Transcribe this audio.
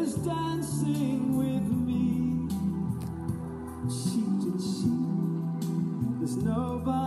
is dancing with me, cheek to cheek. There's nobody